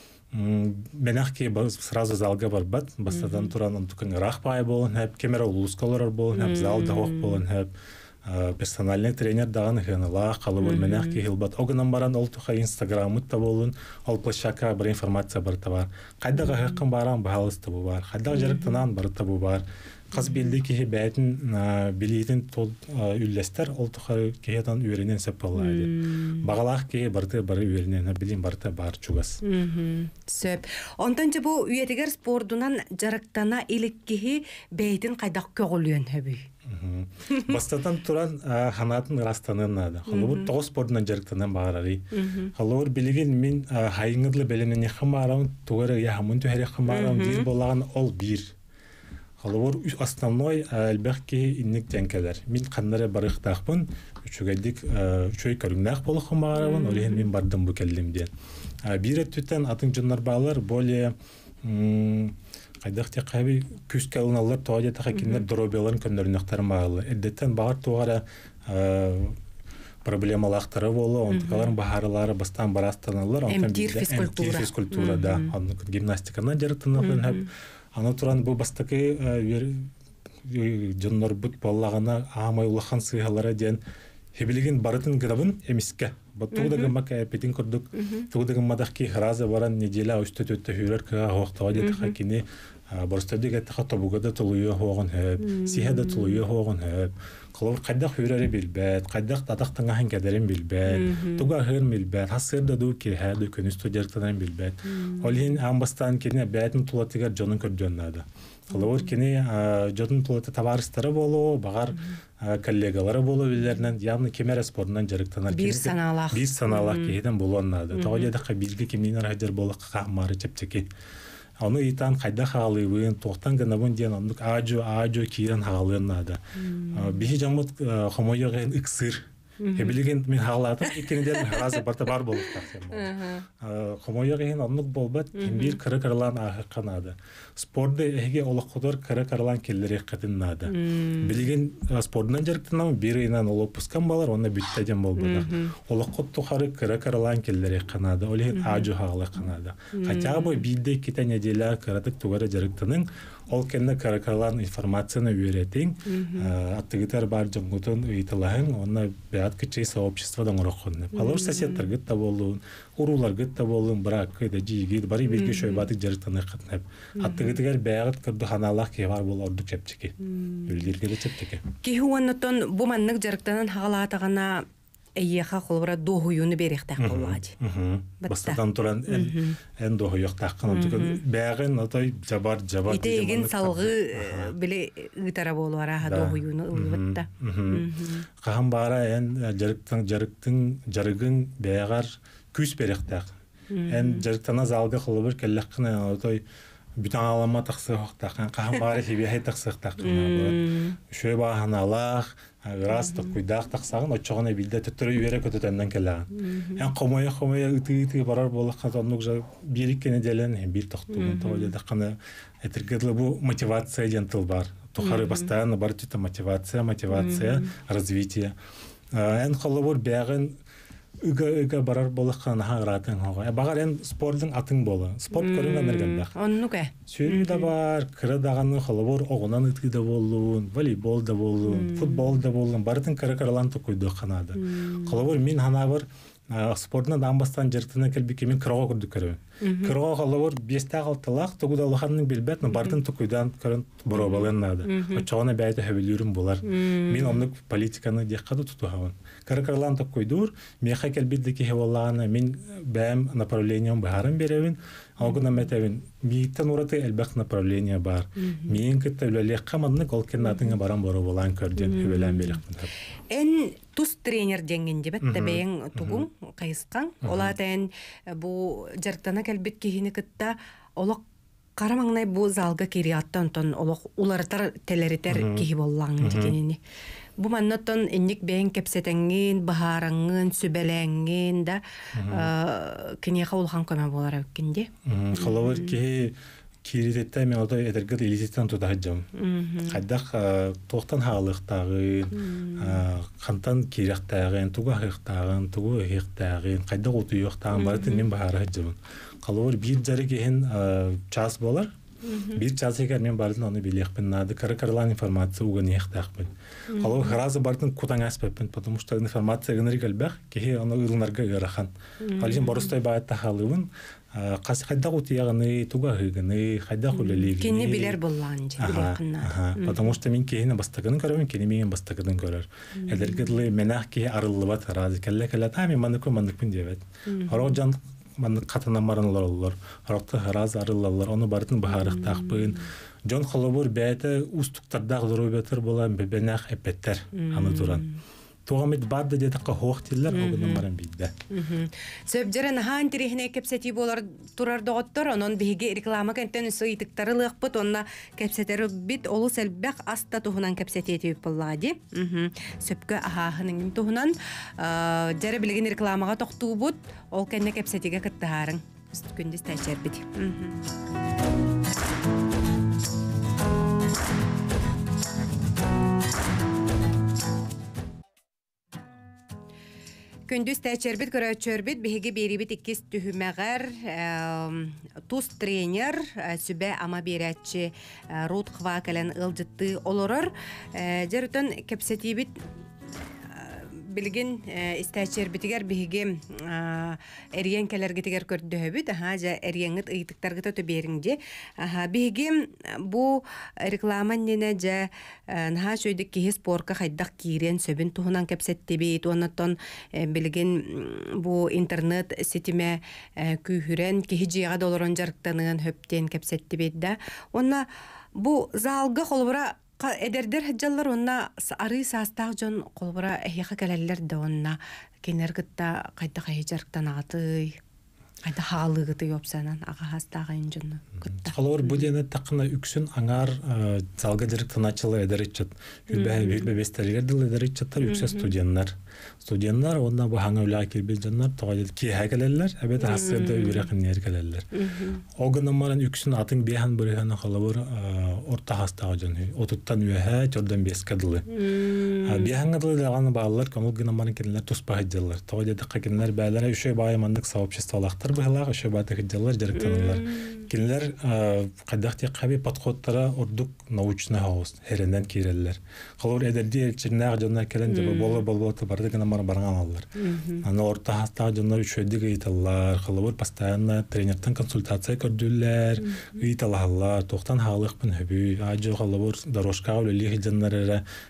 Менахки сразу залга барбат, бастадан туран он tukun рахпай болон хеп, кемера улускалар болон хеп, залда хок болон хеп, персональный тренер даган хенала, халыбыр менахки хилбат. Огынан баран ол туха инстаграмыт та болон, ол площадка бір информация бар табар. Кайдага хеккан баран бахалыс табу бар, кайдага жарыктанан бар табу бар. Каз билди ки бәйтин билетин тол үллестер ол тухары кеятан үйренен сеп боллайды. Багалах ки барты бары үйренен билин барты бар чугас. Сөп. Онтан же бу үйетигер спордунан жарыктана илеккихи бәйтин кайдак көгөлүөн хөбүй. Бастатан туран ханатын растанын нада. Халыбыр тоғыз спордунан жарыктанан багарары. Халыбыр билеген мин хайыңыдлы беленен хамарам тугары яхамын түһәре хамарам бир болаган ол бир. Халывор основной әлбәкки инник тәнкәләр. Мин каннары барыктакпын, үчүгәдик үчөй көрүнәк болухым барабын, олен мин бардым бу келдим ден. Бир әттән атын җоннар балар более кайдакта каби күз калыналар тоҗа тахакиннәр дробеларын көндөрнәктәр малы. Эддәтән багыр тугара проблемалактары болу, онталарын бахарылары бастан барастаналар, онтан физкультура да, гимнастиканан жарыктанып һәм аны туран бу бастакы жоннор бут боллагана амай улахан сыйгалара ден хебилеген барытын грабын эмиске. Баттугдагы мака эпетин көрдүк. Тугдагы мадахки храза баран неделя үстө төттө хүрөр ка хоктага дет хакини борстадыга тахата бугада тулуя хогон хэп, сихада тулуя хогон хэп. Кылыр кайдак хүрөрө билбет, кайдак татактан ахан кадерин билбет, туга хыр билбет, хасырда ду ки хады көнүстө жарыктан билбет. Олин амбастан кине бәтин тулатыгар жонун көрдөннады. Кылыр кине жонун тулаты табарыстары болу, багар коллегалары болу билеринен явны кемер спортунан жарыктанар. Бир саналак. Бир саналак кийден болоннады. Тогожада билги кимнин раҗар болак камары чепчеки. Аны итан кайда халыйын токтан гына бун ден андык ажу ажу кирен халыйнада. Бихи жамут хомойогын иксыр. Эбилеген мен халатым икенеден разы барта бар болуп калсам. Хомойогын андык болбат кимбир кыры кырлан аканады. Спортда эге олокдор кыры кырлан келлери кытынады. Билген спортдан жарыктанам биринен олоп пускан балар оны бүттәден болбуда. Олокот тухары кыры кырлан келлери канады. Олен ажу хагылы канады. Хотя бы бидде ките неделя кыратык тугары жарыктанын ол кенне кыры кырлан информацияны үйрәтең. Аттыгытар бар жомгутун ыйтылаһың, оны кычай сообществодан орохонны. Алар соседтер гытта болуун, урулар гытта болуун, брак кыйда жиги бары бирге шөйбаты жарыктаны кытнап. Аттыгытыгар бәгыт кырды ханалах ки бар бол ордук чепчеки. Үлдергеле чепчеки. Ки хуаннотон бу маннык жарыктанан хагалатагана эйеха холбора дохуюны берехтак боллади. Бастан туран эн дохуюктаккан түгүн бягын отой жабар жабар. Итеген салгы биле ытара болуара дохуюны ылбытта. Кахан бара эн жарыктын жарыктын жарыгын бягар күс берехтак. Эн жарыктана залга холбор келлеккана отой бүтән алама тақсықтаққан, қаһан бары хебе тақсықтаққан. Шөй баған алақ, раз таққойдақ тақсағын, отчоғына білді түттірі үйері көтетенден келеген. Ән қомая-қомая үті-үті барар болыққан сонық жа берік кені делен, бір тоқтуғын тоғылды даққаны әтіргедлі бұл мотивация ден тыл бар. Тұқары бастайын бар түті мотивация, мотивация, развитие. Ән қолы бұл бәғін Үгі барар болыққан ағыратын хоға. Бағар ән спорттың атын болы. Спорт көрін әнерген бәқ. Онны кә? Сүйрі да бар, кірі дағаны қолы бар, оғынан үткі да болуын, волейбол да болуын, футбол да болуын. Барытын кірі-кіріланты көйді қанады. Қолы бар, мен хана бар, спортына дамбастан жерттіні кәлбеке мен кіріға көрді көрі. Кіріға қолы бар, бесті ағалтылақ, тұғыда ұлғанның белбәтін барытын тұқойдан көрін бұру балынады. Отчағына бәйті хөбелерім болар. Мен омнық политиканы деққады тұтуғауын. Кыркырлан так койдур, меха келбиддеки хевалланы мен бәм направлением бахарым беревин, аугына метевин. Миттен ураты элбек направление бар. Мен кеттевлеле камадны колкеннатыңа барам бору болан көрден хевелен берекпин. Эн тус тренер денгенде бетте бәйен тугун кайыскан. Олатен бу жарктана келбит кихини кытта олок карамаңнай бу залга кириаттан тон олок улартар телеритер кихи боллаң дегенини. Бу маннаттан энник бәйен кепсетеңген, бахараңын, сүбәләңген да кенеха улхан көмә болар өккенде. Халавар ки киритетте мен отой этергет элитеттен тутахаджам. Кайдак тоқтан хаалыктагын, кантан киректагын, тугахыктагын, тугахыктагын, кайдак утуюктагын барын мен бахарахаджам. Халавар бир жары кehen час болар. Bir çazıker men barın onu bilekpin nады каракарлан информация уган яхтакпын. Алу хразы бартын кутан аспеппин, потому что информация генери келбек, кеһи аны ылнарга ырахан. Алжин борустай баатта халыбын, кас хайда утяганы, туга хыганы, хайда хулелиги. Кенне билер боллан же билекпин. Потому что мен кеһини бастагын көрөм, кене мен бастагын көрөр. Элергедле менах кеһи арылыбат хразы келле келе та мен мандык мандыкпын дебет. Орожан Манны қатына маранлар олар, арақта хараз арылалар, оны бартын бахарық тақпын. Жон қолабыр бәйті ұстықтардағы дұру бәтір болан бәбәнәқ әпеттер аны тұран. Туғамет барды дедіққа хоқтелер, оғыны маран бейді. Сөбдерін хан тирихіне кепсети болар тұрар доғыттыр, онын бейге реклама кәнттен үсі итіктары лықпыт, онына кепсетері бит олы сәлбәқ аста тұхынан кепсети етіп боллади. Сөбкі ахахының тұхынан жәрі білген рекламаға тоқтуы бұд, ол кәнне кепсетиге кіттіғарын. Күндіз тәчер біт. Күндүз тәчербит көрәчөрбит биһиге берибит иккис түһүмәгәр тус тренер сүбә ама берәче рут хва кален ылжытты олорор жертон кепсетибит билген истәчербитигәр биһиге эрген келергетигәр көрдөһөбүт аха жа эргеңит ыйтыктаргыта төберинде аха биһиге бу реклама нене жа наха шөйдик ки спорка хайдак кирен сөбүн тухунан кепсеттебит оннотон билген бу интернет сетиме күйүрен ки жига долорон жарыктанын хөптен кепсеттебит да онна бу залга холбура Эдердер хаджаллар онна ары састақ жон қолбыра әйеқа кәләлілер де онна кенер гытта қайда қай жарықтан ағыты қайда халы гыты өпсанан аға хастағайын жонны гытта. Қалауыр бұдені тақына үксін аңар залға жарықтан ачылы әдәрітчат. Үлбә бестәлгерділ әдәрітчаттар үксі студенттар. Студенттар онна бу хаңа үләгә килбит жаннар тоғайдыл киһә кәләләр, әбәт хасырда үрәкеннәр кәләләр. Огыннамаран үксен атын беһән бүрәһән халавыр орта хастага җаны. Отуттан үһә җордан бескәдиле. Беһән гыдылы даганы балалар камыл гынамаран кәләләр туспа һәҗҗәләр. Тоғайда кәкеннәр бәләре үшә баймандык сообществолактар быһлар, үшә бата һәҗҗәләр җәрәктәнләр. Кинләр кадахти каби подходтара ордук научный хаус һәреннән кирәләр. Халавыр әдәди чирнәг җаннар кәлән дип болы болы барды гына мар барган алар. Аны орта хастага җаннар үшәдик әйтәләр. Халавыр постоянно тренердан консультация көрдүләр. Әйтәләр, токтан халык бин хөбү, аҗы халавыр дорожка үле җаннарара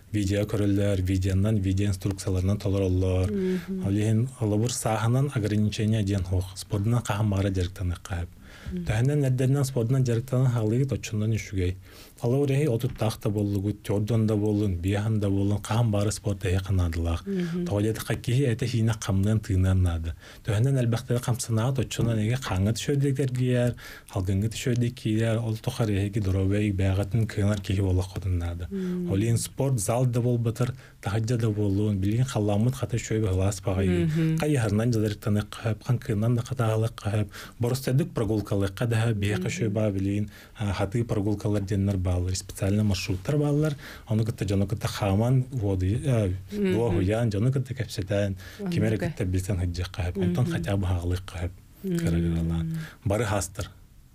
видео көрөллөр, видеондан видео инструкцияларынан толор оллор. Олин олобур саханан ограничения ден хох. Спордынан кахамара жарыктаны кайып. Тәһәннән нәрдәннән спордынан жарыктаны халыгы точундан ишүгәй. Алар рәхи отут тахта боллугу, төрдөн да болун, бихан да болун, кахам бары спортта якынадылар. Тагыда хакки әтә хина камдан тыйнан нады. Тәһәннән әлбәттә камсына точундан эге каңгы төшөдәкләр гияр, халгыңгы төшөдәк кияр, ол тохар эге доробай бәгатын кыйнар киһи бола кодыннады. Олин спорт залда бол батыр, тахаджа да болун, билген халламыт хата шөйбе глас багай. Кайярнан жарыктаны кап, хан кыйнан да катагалык кап, борстадык прогулкалык када бияка шөйба билин, хаты прогулкалар деннер баллар, специально маршруттар баллар, аны кытта жаны кытта хаман воды, дуа хуян, жаны кытта кепсетен, кемер кытта билсен хаджак кап, онтон хотя бы хаглык кап, кырыгыралан. Бары хастыр.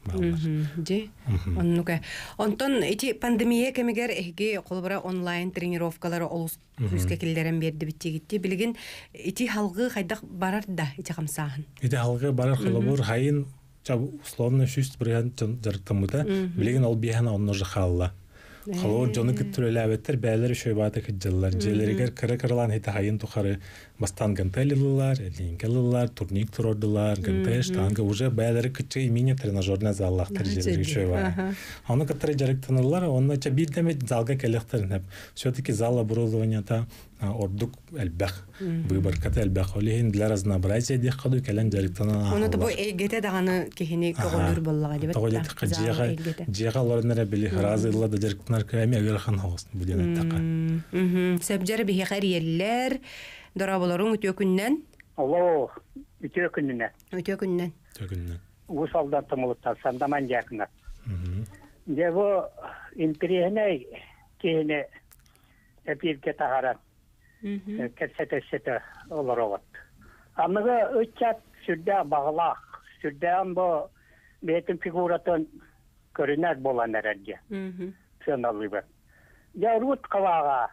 Же, оннука. Онтон эти пандемия кемегер эге колбара онлайн тренировкалары олус күскә килдерен берди битти гитти. Билген эти халгы хайдак барар да эти камсаһын. Эти халгы барар колобур хайын чаб условно шүст бирен жарыктымыта. Билген ол бияна онно жахалла. Халор жоны киттүреләбеттер бәйләр шөйбаты кыҗыллар. Җеләргә кыры-кырылан хите хайын тухары бастан гантеллылар, линкеллар, турник турдылар, гантел штанга уже бәйләр кичә мини тренажерный заллар тәрҗеләре шөйба. Аны киттәре жарыктанылар, онна ча бидәме залга келехтернеп. Все-таки зал оборудованиета ордук әлбәх. Выбор ката әлбәх. Олеһин для разнообразия дия каду келен жарыктана. Оны табу эйгете даганы кехини когылыр боллага дибет. Тогылы кыҗыга, җыга лорнера били разыйлар да жарыктанар кәме агырхан хавыс бүдән тәкә. Мм. Сәбҗәр бихи хәриялләр дорабаларын үтө күннән. Алло, үтө күннән. Үтө күннән. Үтө күннән. Бу солдат томылтар сандаман якына. Мм. Дево интерьерне кене эпирке тагара. Кәсәтәсәтә олороват. Амыга үчәт сүдә баглак, сүдән бу бетин фигуратын көрүнәт булган әрәдә. Мм. Сыналыбы. Я рут кавага.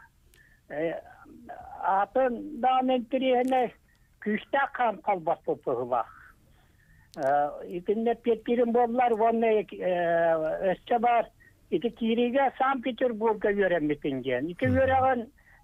Атын данын тирәне күштә кам калбас попыгыла. Итинне петирин боллар, вонны эсчә бар. Ити киригә Санкт-Петербургка йөрәмитенген. Ити йөрәгән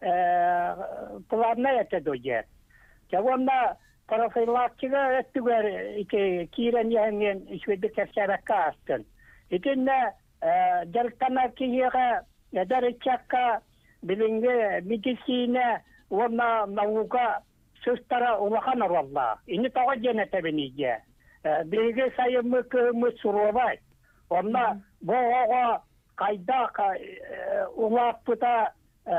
планна это доje. Чавонда профилактика эттүгәр ите кирен яңен ишведе кәсәрәккә астын. Итинне дәртана киега ядарычакка билинге медицина вона наука сөстара улахан аралла. Ини тага җәнәтә бениге. Билге сайымы кымы суровай. Онна бога кайда улап тута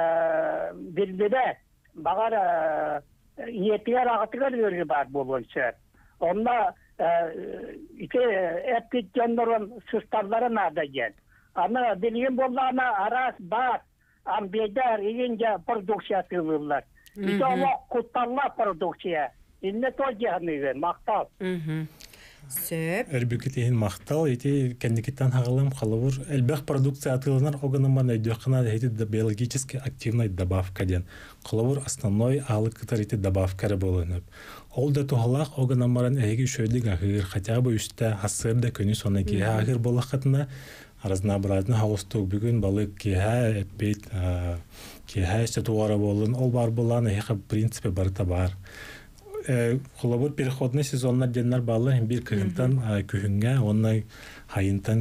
билбеде багар иетигер агытыгар өргө бар болонча. Онна ите эпит жандарын сустарларын адаган. Аны билген боллана арас бар амбедар игенге продукция тылылар. Ите ала куттарла продукция. Инне тоҗаны мактал. Сөп. Әрбүкетен мақтал, еті кәндекеттен хағылым қалывыр. Әлбәқ продукция атылынар оғыныман өйдіқына еті биологически активной добавка ден. Қалывыр основной алы кытар еті добавкары болынып. Ол да туғалақ оғынымарын әйгі шөйдік ағыр, хотя бы үсті асырды көні соны кейі ағыр болақытына разнообразны хауыстық бүгін балық кейі әппейт, кейі әсті туғары болын, ол бар болан әйгі принципе барыта бар. Холобур переходный сезоннар деннар баллар бир кыгынтан күһүнгә, оннай хайынтан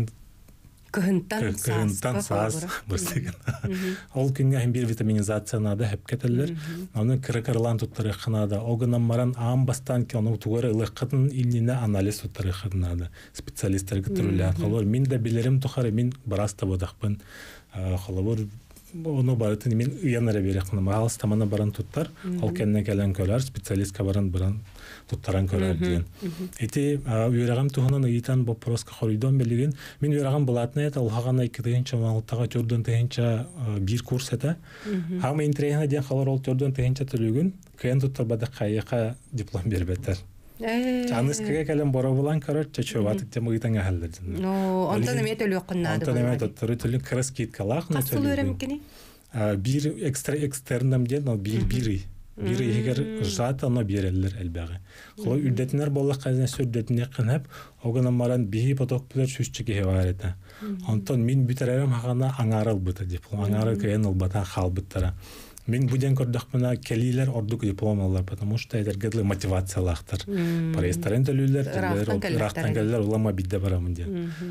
кыгынтан сас бирсеген. Ол күнгә бир витаминизация нада хепкетеллер. Аны кырыкырлан туттары ханада, огынан маран ам бастан ки аны тугары ылыкытын илнине анализ туттары ханада. Специалисттер гытрулар. Холор мин да билерим тухары мин бараста бодакпын. Холобур onu barıtın min uyanara berекны мал стамана баран туттар, ал кенне келен көрөр, специалистка баран баран туттаран көрөр деген. Эти уйрагам туханан ыйтан вопроска хоридон белеген, мен уйрагам булатны это алгана эки тыгынча малтага төрдөн тыгынча бир курс это. Хам интернет ден халар ол төрдөн тыгынча төлөгөн, кен туттар бада кайга диплом бербеттер. Чаныскага келен бора булан көрөр, чечөбат тем ыйтан ахалдар. Ну, онтон эме төлөк кыннады. Онтон эме тоттуру төлөк краскит калак, ну төлөк. Касыл өрем кини? Bir ekstra eksternem ден, но бир бири. Бир егер жат аны берелер әлбәгы. Холо үрдәтнәр боллак казна сүрдәтне кынап, огына маран бихи поток билер сүзчеге бар ите. Антон мин битерәм хагана аңарыл быты диплом. Аңарыл кыен улбата хал биттера. Мин буден көрдөх менә келилер ордук диплом алар, потому что это гыдлы мотивациялахтыр. По ресторан төлүләр, рахтан келилер улама бидде барамын ди.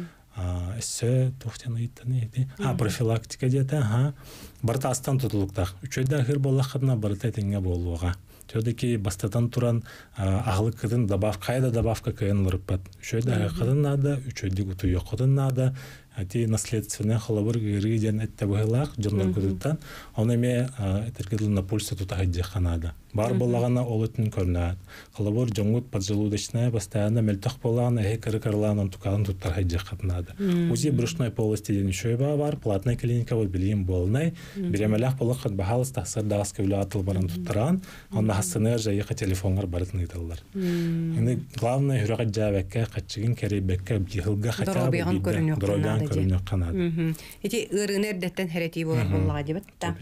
А, эссе тохтаны иттәне иде. А, профилактика диете, ха. Барта астан тутулуктак. Үчөйдә хир боллакына барта теңгә болуга. Төдеки бастатан туран агылык кытын добавка, кайда добавка кыен лырпат. Үчөйдә кытын нада, үчөйдә гуту йокытын нада. Ати наследственный халабыр гырыден эттебылак жоннор көдүттан. Аны ме этергедил на пульсе тута хадже ханада. Бар боллагана олытын көрнат. Халабыр жоңгут поджелудочная постоянно мелтох боллагана э кыркырланан тукалын туттар хадже хатнада. Узи брюшной полости ден шөйба бар, платная клиника вот билим болнай. Беремелах болакат бахалыс тахсыр дагас көвлө атыл баран туттаран. Аны хасыны жайыка телефондар барытын ыйталар. Эми главное хүрөгө жабекке качыгын керебекке бихылга хата бу көрүнөк канат. Эти ырынердеттен херети болар боллага дебетта.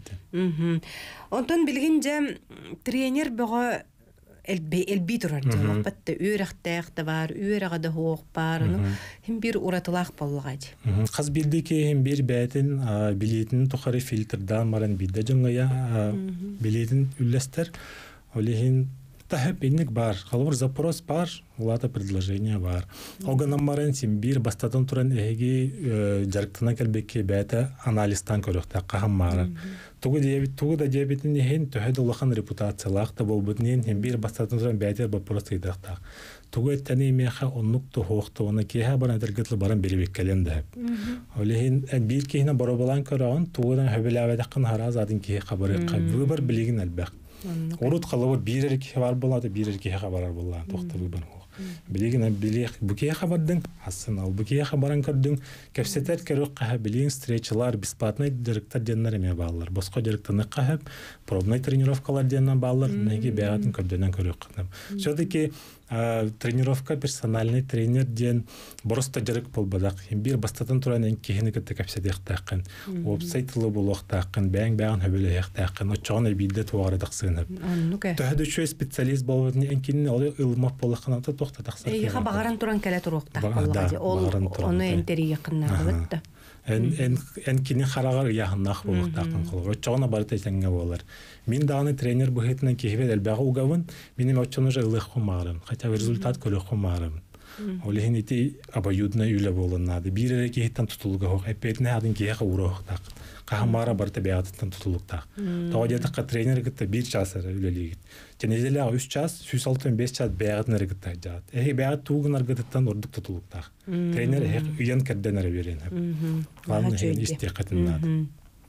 Онтон билгинже тренер бага элби элби турар жолок батта үрөхтәк бар, үрәгә дә хук бар. Хим бир уратылак боллага ди. Кыз билди ки хим бир бәтин билетин тохары фильтрдан баран бидде жыңгая билетин үллестер. Олихин тахып инник бар, халбыр запрос бар, улата предложение бар. Оганам баран сим бир бастатан туран эги жарктына келбекке бәте анализтан көрөктә кахам бар. Тугу дебит, тугу да дебитин хин төһәд улахан репутациялак та болбытнын хим бир бастатан туран бәте вопрос ыйдакта. Тугу эттәне меха оннук то хохто оны кеһә баран дергетле баран беребек календа. Олихин бир кеһне барабалан көрән, тугудан хөбеләвәдә кын хараз адын кеһә хабары выбор билеген әлбәк. Урут калыбы бир эрке бар булады, бир эрке хабар булган. Тохты выбор. Билеген билек буке хабардың, асын ал буке хабарын көрдүң. Кепсетер керөк каһа билеген встречалар бесплатный директор деннәр эме баллар. Башка директорны каһап, пробный тренировкалар деннән баллар, неге бәгатын көбдәнән көрөк. Все-таки тренировка персональный тренер ден просто директ болбадак. Бир бастатан туран эн кехне кетте кепседек такын. Вебсайтлы булак такын, бәң-бәң хөбелек такын. Очаны бидде туарадак сынып. Төһәдү чөй специалист болбадын эн кинне алы ылмак болакына та тохта таксыр. Эй, ха багаран туран келе турукта боллагы. Ол оны энтери якыннар битте. Эн эн эн кине харагар яһнах булак такын кылып. Очаны бар тәсәнгә булар. Мин даны тренер бу хетнән кехбе әлбәгә угавын, минем очаны җылык хумарым. Хотя результат көле хумарым. Олехин ити обоюдно үле болынады. Бир эреке хеттан тутулуга хок, эпетне адын кеһә урох так. Кахмара бар табиаттан тутулукта. Тавадята тренер гитте бир час үлелигит. Тенезеле үч час, жүз алтын беш час бәгатны регитта жат. Эһи бәгат тугынар гиттан ордук тутулукта. Тренер эһ уян кадданар берен. Главное истиқатыннады.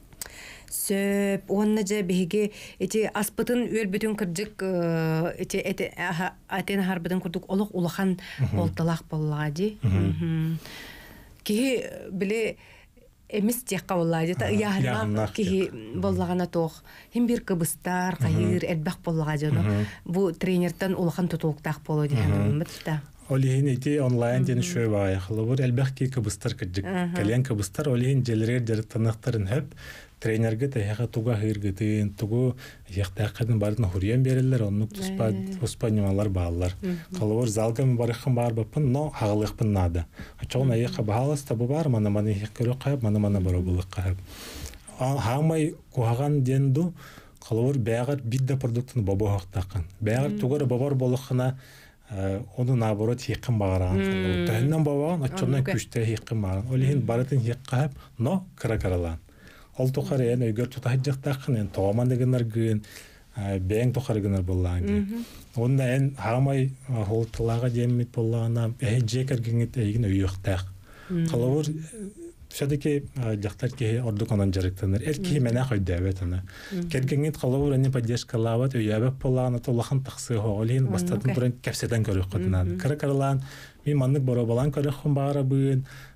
Сөп, онна же беге эти аспытын өлбүтүн кырдык эти эти атен харбыдан курдук олук улахан олталак боллади. Ки биле эмис текка боллади. Яхна ки боллагана тох. Хим бир кыбыстар, кайыр элбак боллади. Бу тренерден улахан тутулуктак болоди хэммитта. Олихин ити онлайн ден шөй бай. Хлыбыр элбак ки кыбыстар кырдык. Кален кыбыстар олихин желерер жарыктанактарын хөп тренерге тәһәгә туга хиргетен, тугу яктакын барын хурьян берелер, онны туспа туспанималар баалар. Калвар залга барыхын бар бапын, но хаглыкпын нада. Ачона яка баалас табы бар, мана мана хиккөрө кайып, мана мана барабылык кайып. Хамай куган денду калвар бәгәр бидде продуктын бабы хактакын. Бәгәр тугар бабар болыкына onu naborot hikkim bağıran. Təhəndən babağın açondan küçte hikkim bağıran. Olihin baratın hikkahıb, no kıra kıralan. Ol toqarı yani ögör tutahıcaq taqın, yani toğaman degenler gün, bәң toqarı günler bolağın. Onda en hamay holtılağa jemmit bolağına, ehe jekar gengit egin öyüq taq. Qalavur, все-таки жақтар ке ордук анан жарыктаныр. Эрки менә хөйдәбәтне. Кергенгит қалавыр әне поддержкалават, өйәбәп болағына толахан тақсы хоғалин, бастатын туран кәпседен көрөк қытынан. Кыры-кырылан, мен маннык бора балан көрөк хым бағара бұйын,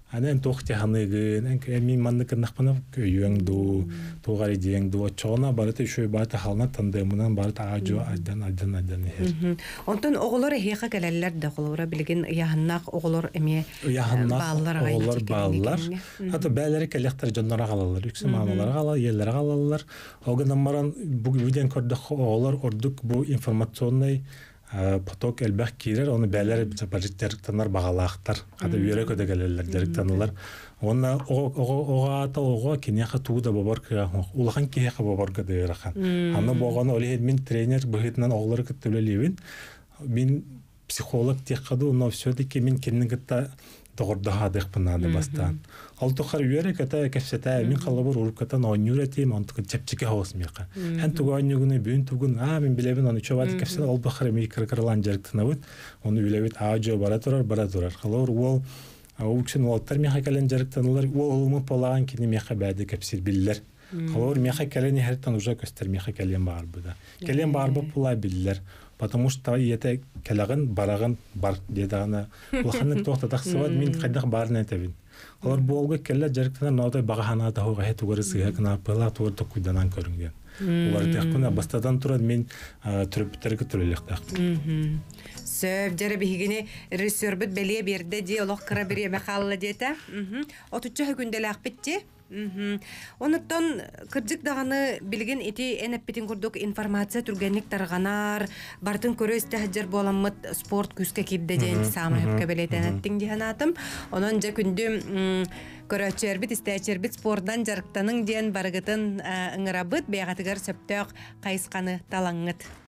Анан тохти ханыгын, мен манны кыннакпына көйөң ду, тугар идең ду, чона барыты шөй барыты хална тандымынан барыты ажу айдан айдан айдан хер. Онтон оголор хеха келелер да голора билген яхнак оголор эме баллар оголор баллар. Ата бәләре келектер жоннора калалар, үксү мамалар калалар, еллер калалар. Огынан маран бу видеон көрдөх оголор ордук бу информационный поток элбэх кирер, оны бәләре жарыктанар багалаактар, ада үйрө көдөгөлөр жарыктанылар. Онна ого ата ого киняха тууда бабарка, улахан кияха бабарка дейрахан. Аны богону оле мен тренер быгытынан оглары кыттөлөлүбүн. Мен психолог текаду, но все-таки мен кеннигитта тогордахадык пынады бастан. Ал тохар үйрө ката кепсете мен калабыр урукатан ойнюретим, антык чепчике хосмека. Хан тугойнугуны бүгүн тугун, а мен билебин аны чобат кепсете ал бахар ми кыркырлан жарыктанабыт. Оны билебит ажо бара турар, бара турар. Халор ол аукшын олтар меха кален жарыктаналар, ол улму полаган кини меха бәде кепсир биллер. Халор меха калени хертан уже көстер меха кален бар буда. Кален бар бу пула биллер. Потому что это келаган бараган бар дедана. Улханны тохта таксыват мен кайдак барны этебин. Алар болго келле жарыктан нотой багахана да хога хет угырысы кына пыла турда куйданан көрүнгөн. Улар текуна бастадан турат мен төрөптөргө төрөлөктак. Сөп жары бигине ресурбут беле берде диалог кыра бире макалла дете. Отучча күнделак битти. Онуттан кырдык даганы билген эти энеппитин курдук информация түргенlik тарганар, бартын көрөстө жер боламыт спорт күскө кирде ден самы хөпкө белетенеттин диханатым. Онон жа күндү көрөчөрбүт истечербит спорттан жарыктанын ден барыгытын ыңырабыт бегатыгар сөптөк кайысканы талаңыт.